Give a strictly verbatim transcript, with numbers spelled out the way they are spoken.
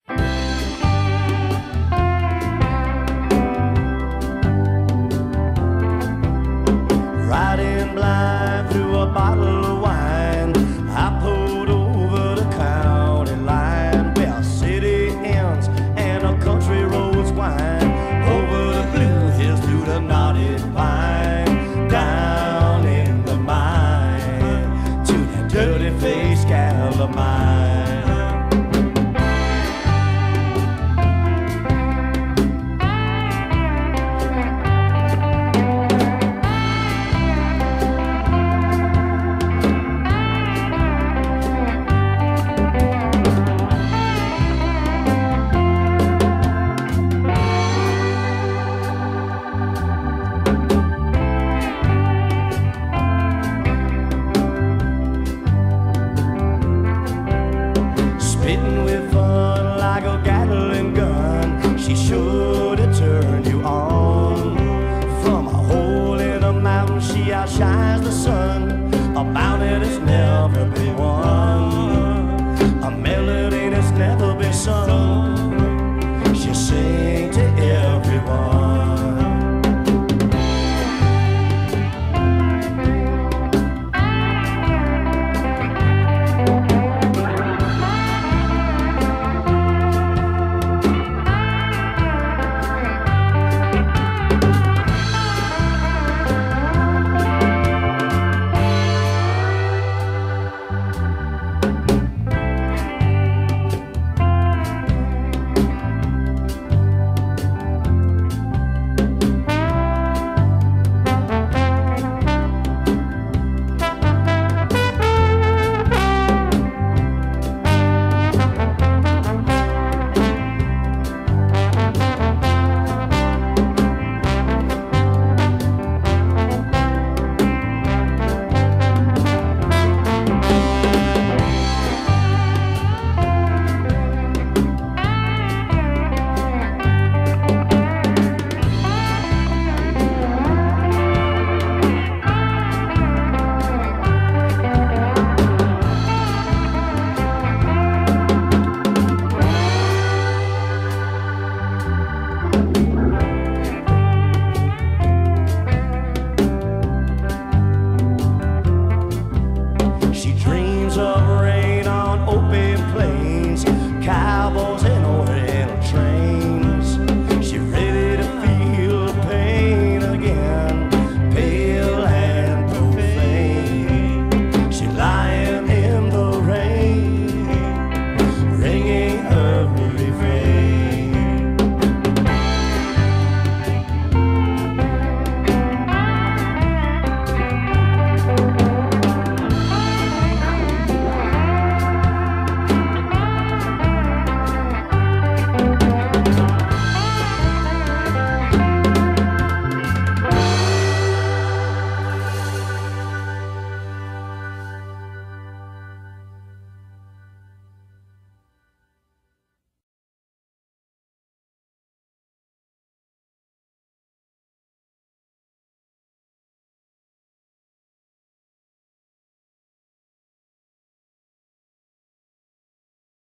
Riding blind through a bottle of wine, I pulled over the county line where city ends and a country roads wind over the blue hills through the knotted pine, down in the mine to that dirty face gal of mine. Spitting with fun like a Gatling gun, she should have turned you on. From a hole in a mountain, she outshines the sun, a bounty that's never been won. A melody